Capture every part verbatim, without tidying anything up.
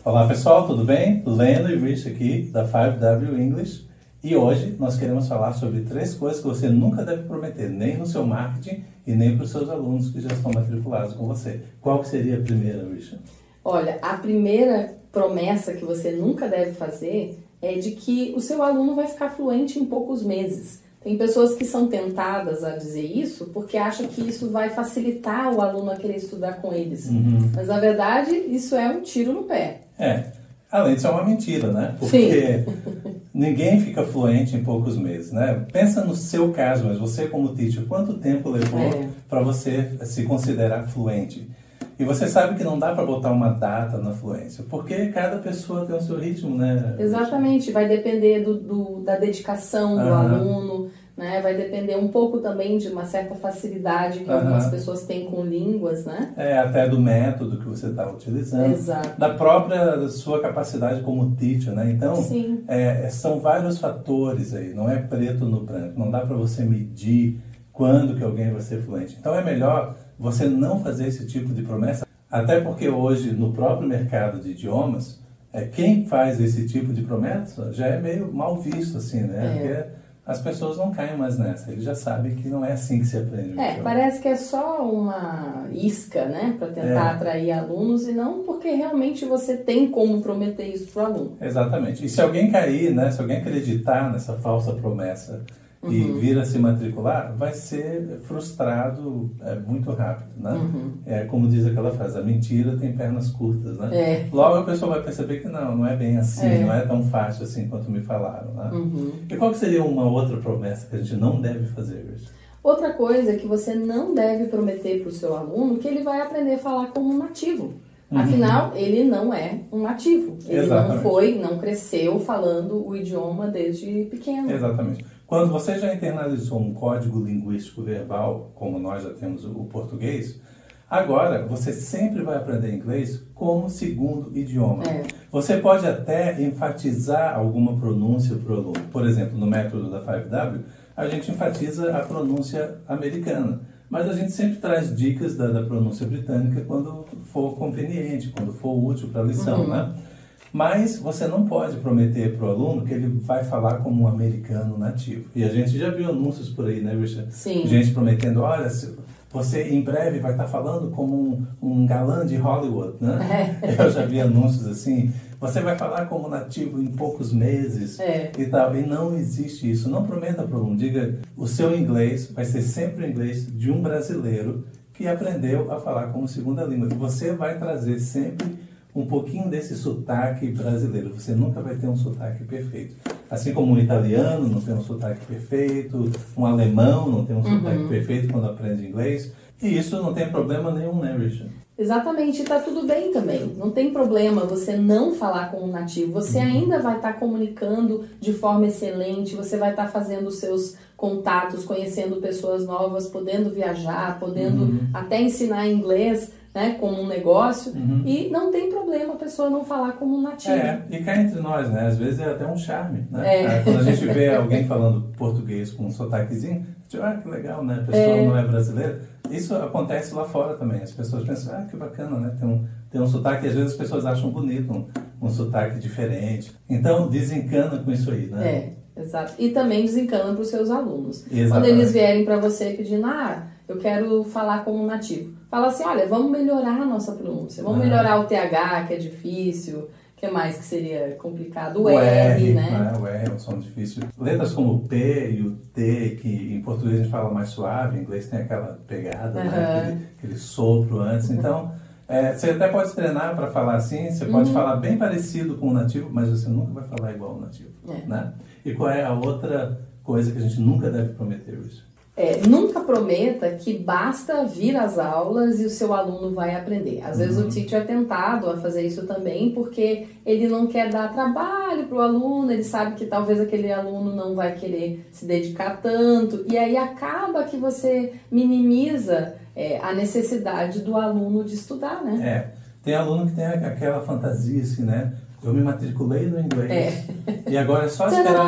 Olá pessoal, tudo bem? Leno e Rich aqui da five W English e hoje nós queremos falar sobre três coisas que você nunca deve prometer, nem no seu marketing e nem para os seus alunos que já estão matriculados com você. Qual que seria a primeira, Rich? Olha, a primeira promessa que você nunca deve fazer é de que o seu aluno vai ficar fluente em poucos meses. Tem pessoas que são tentadas a dizer isso porque acham que isso vai facilitar o aluno a querer estudar com eles. Uhum. Mas, na verdade, isso é um tiro no pé. É, além disso é uma mentira, né? Porque Sim. ninguém fica fluente em poucos meses, né? Pensa no seu caso, mas você como teacher, quanto tempo levou É. para você se considerar fluente? E você sabe que não dá para botar uma data na fluência, porque cada pessoa tem o seu ritmo, né? Exatamente, vai depender do, do, da dedicação do Uhum. aluno, né? Vai depender um pouco também de uma certa facilidade que Uhum. algumas pessoas têm com línguas, né? É, até do método que você está utilizando, Exato. da própria da sua capacidade como teacher, né? Então, Sim. é, são vários fatores aí, não é preto no branco, não dá para você medir quando que alguém vai ser fluente. Então, é melhor você não fazer esse tipo de promessa, até porque hoje, no próprio mercado de idiomas, é, quem faz esse tipo de promessa já é meio mal visto, assim, né? É. Porque as pessoas não caem mais nessa, eles já sabem que não é assim que se aprende. É, parece que é só uma isca, né, para tentar É. atrair alunos e não porque realmente você tem como prometer isso para o aluno. Exatamente. E se alguém cair, né, se alguém acreditar nessa falsa promessa e Uhum. vir a se matricular, vai ser frustrado é, muito rápido, né? Uhum. É, como diz aquela frase, a mentira tem pernas curtas, né? É. Logo a pessoa vai perceber que não, não é bem assim, É. não é tão fácil assim quanto me falaram, né? Uhum. E qual que seria uma outra promessa que a gente não deve fazer, Rich? Outra coisa é que você não deve prometer para o seu aluno que ele vai aprender a falar como um nativo. Uhum. Afinal, ele não é um nativo. Ele Exatamente. não foi, não cresceu falando o idioma desde pequeno. Exatamente. Quando você já internalizou um código linguístico verbal, como nós já temos o português, agora você sempre vai aprender inglês como segundo idioma. É. Você pode até enfatizar alguma pronúncia para o aluno. Por exemplo, no método da five W, a gente enfatiza a pronúncia americana. Mas a gente sempre traz dicas da, da pronúncia britânica quando for conveniente, quando for útil para a lição, Uhum. né? Mas você não pode prometer para o aluno que ele vai falar como um americano nativo. E a gente já viu anúncios por aí, né, Richard? Sim. Gente prometendo, olha, você em breve vai estar falando como um, um galã de Hollywood, né? É. Eu já vi anúncios assim, você vai falar como nativo em poucos meses É. e tal. E não existe isso. Não prometa para o aluno. Diga, o seu inglês vai ser sempre o inglês de um brasileiro que aprendeu a falar como segunda língua. E você vai trazer sempre um pouquinho desse sotaque brasileiro. Você nunca vai ter um sotaque perfeito. Assim como um italiano não tem um sotaque perfeito, um alemão não tem um Uhum. sotaque perfeito quando aprende inglês. E isso não tem problema nenhum, né, Richard? Exatamente, está tudo bem também. Não tem problema você não falar como nativo. Você Uhum. ainda vai estar comunicando de forma excelente, você vai estar fazendo os seus contatos, conhecendo pessoas novas, podendo viajar, podendo Uhum. até ensinar inglês, né, como um negócio. Uhum. E não tem problema a pessoa não falar como nativo. É, e cá entre nós, né? Às vezes é até um charme, né? É. Quando a gente vê alguém falando português com um sotaquezinho, a gente, ah, que legal, né? A pessoa É. não é brasileira. Isso acontece lá fora também. As pessoas pensam, ah, que bacana, né? Tem um, tem um sotaque, às vezes as pessoas acham bonito, um, um sotaque diferente. Então, desencana com isso aí, né? É, exato. E também desencana para os seus alunos. Exatamente. Quando eles vierem para você pedindo, ah, eu quero falar como nativo. Fala assim, olha, vamos melhorar a nossa pronúncia. Vamos Ah. melhorar o T H, que é difícil. O que mais que seria complicado? O, O R, R, né? O R é um som difícil. Letras como o P e o T, que em português a gente fala mais suave, em inglês tem aquela pegada, Uhum. né? aquele, aquele sopro antes. Então, é, você até pode treinar para falar assim, você pode Uhum. falar bem parecido com o nativo, mas você nunca vai falar igual ao nativo. É. Né? E qual é a outra coisa que a gente nunca deve prometer isso? É, nunca prometa que basta vir às aulas e o seu aluno vai aprender. Às vezes Uhum. o teacher é tentado a fazer isso também porque ele não quer dar trabalho para o aluno, ele sabe que talvez aquele aluno não vai querer se dedicar tanto, e aí acaba que você minimiza é, a necessidade do aluno de estudar, né? É, tem aluno que tem aquela fantasia assim, né? Eu me matriculei no inglês É. e agora é só esperar... Tcharam!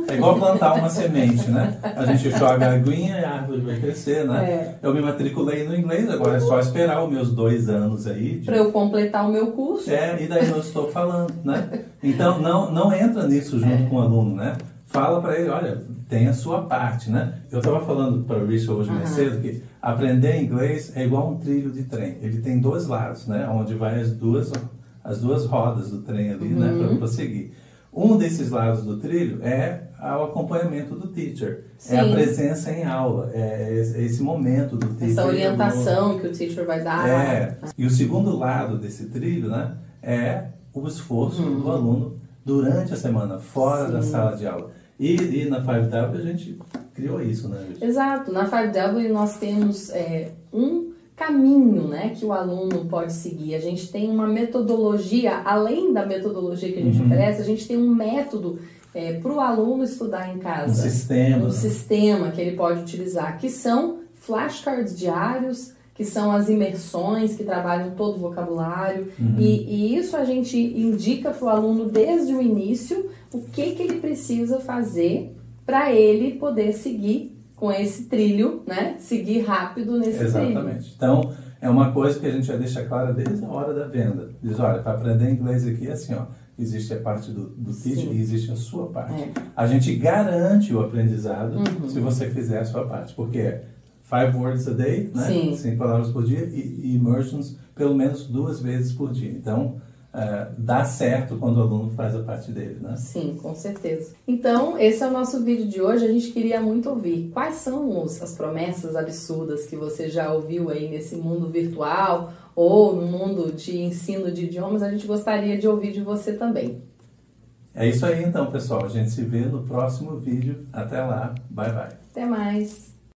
É igual plantar uma semente, né? A gente joga a aguinha e a árvore vai crescer, né? É. Eu me matriculei no inglês, agora é só esperar os meus dois anos aí. De... Para eu completar o meu curso. É, e daí eu estou falando, né? Então, não, não entra nisso junto é. com o aluno, né? Fala para ele, olha, tem a sua parte, né? Eu estava falando para o Richard hoje mais uhum. cedo que aprender inglês é igual um trilho de trem. Ele tem dois lados, né? Onde vai as duas, as duas rodas do trem ali, uhum. né? Para prosseguir. Um desses lados do trilho é o acompanhamento do teacher. Sim. É a presença em aula, é esse momento do teacher. Essa orientação que o teacher vai dar. É. E o segundo lado desse trilho, né? É o esforço uhum. do aluno durante a semana, fora Sim. da sala de aula. E, e na five W a gente criou isso, né? Gente? Exato. Na five W nós temos é, um caminho, né, que o aluno pode seguir. A gente tem uma metodologia, além da metodologia que a gente uhum. oferece, a gente tem um método é, para o aluno estudar em casa. Um sistema. Um sistema que ele pode utilizar, que são flashcards diários, que são as imersões, que trabalham todo o vocabulário. Uhum. E, e isso a gente indica para o aluno desde o início o que, que ele precisa fazer para ele poder seguir com esse trilho, né? Seguir rápido nesse Exatamente. trilho. Exatamente. Então, é uma coisa que a gente já deixa clara desde a hora da venda. Diz, olha, para aprender inglês aqui é assim, ó, existe a parte do, do teacher e existe a sua parte. É. A gente garante o aprendizado uhum. se você fizer a sua parte, porque é five words a day, né? Sim. Cinco palavras por dia e, e immersions pelo menos duas vezes por dia. Então, uh, dá certo quando o aluno faz a parte dele, né? Sim, com certeza. Então, esse é o nosso vídeo de hoje. A gente queria muito ouvir quais são os, as promessas absurdas que você já ouviu aí nesse mundo virtual ou no mundo de ensino de idiomas. A gente gostaria de ouvir de você também. É isso aí então, pessoal. A gente se vê no próximo vídeo. Até lá. Bye, bye. Até mais.